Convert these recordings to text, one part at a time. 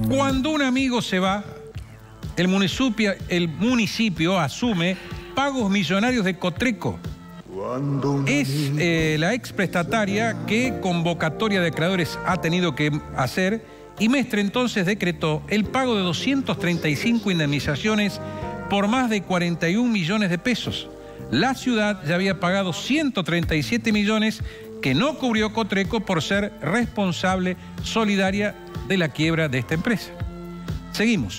Cuando un amigo se va, el municipio asume pagos millonarios de Cotreco. Es la ex prestataria que convocatoria de acreedores ha tenido que hacer, y Mestre entonces decretó el pago de 235 indemnizaciones por más de 41 millones de pesos. La ciudad ya había pagado 137 millones que no cubrió Cotreco por ser responsable solidaria de la quiebra de esta empresa. Seguimos.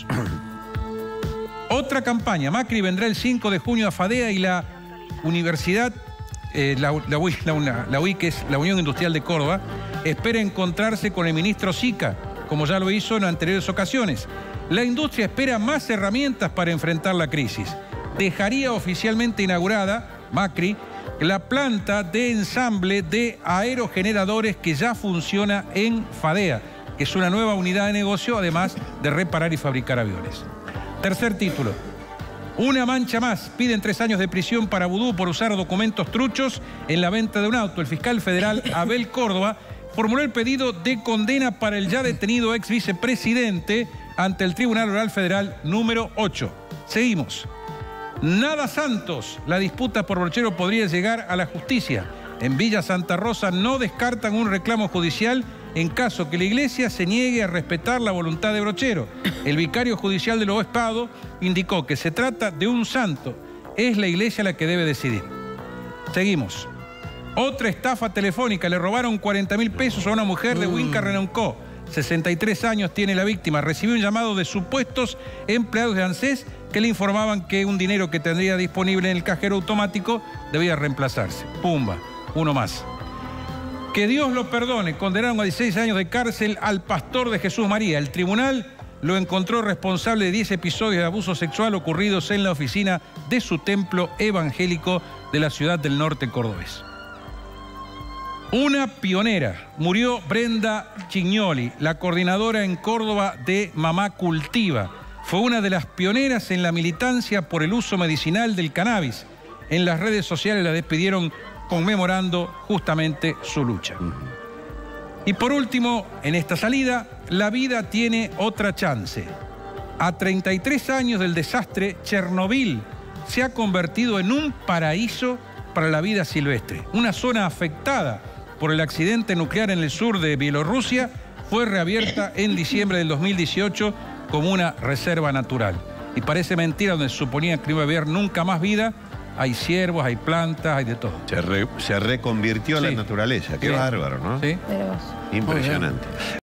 Otra campaña. Macri vendrá el 5 de junio a Fadea y la universidad, la UI, que es la Unión Industrial de Córdoba, espera encontrarse con el ministro Sica, como ya lo hizo en anteriores ocasiones. La industria espera más herramientas para enfrentar la crisis. Dejaría oficialmente inaugurada, Macri, la planta de ensamble de aerogeneradores que ya funciona en Fadea, que es una nueva unidad de negocio, además de reparar y fabricar aviones. Tercer título. Una mancha más. Piden 3 años de prisión para Vudú por usar documentos truchos en la venta de un auto. El fiscal federal Abel Córdoba formuló el pedido de condena para el ya detenido ex vicepresidente ante el Tribunal Oral Federal número 8. Seguimos. Nada Santos. La disputa por Brochero podría llegar a la justicia. En Villa Santa Rosa no descartan un reclamo judicial en caso que la iglesia se niegue a respetar la voluntad de Brochero. El vicario judicial del obispado indicó que se trata de un santo. Es la iglesia la que debe decidir. Seguimos. Otra estafa telefónica. Le robaron 40.000 pesos a una mujer de Huinca-Renuncó. 63 años tiene la víctima. Recibió un llamado de supuestos empleados de ANSES que le informaban que un dinero que tendría disponible en el cajero automático debía reemplazarse. Pumba, uno más. Que Dios lo perdone. Condenaron a 16 años de cárcel al pastor de Jesús María. El tribunal lo encontró responsable de 10 episodios de abuso sexual ocurridos en la oficina de su templo evangélico de la ciudad del norte cordobés. Una pionera. Murió Brenda Chignoli, la coordinadora en Córdoba de Mamá Cultiva. Fue una de las pioneras en la militancia por el uso medicinal del cannabis. En las redes sociales la despidieron conmemorando justamente su lucha. Y por último, en esta salida, la vida tiene otra chance. A 33 años del desastre, Chernobyl se ha convertido en un paraíso para la vida silvestre. Una zona afectada por el accidente nuclear en el sur de Bielorrusia fue reabierta en diciembre del 2018 como una reserva natural. Y parece mentira, donde se suponía que no iba a haber nunca más vida, hay ciervos, hay plantas, hay de todo. Se reconvirtió la naturaleza. Qué bárbaro, ¿no? Sí. Impresionante.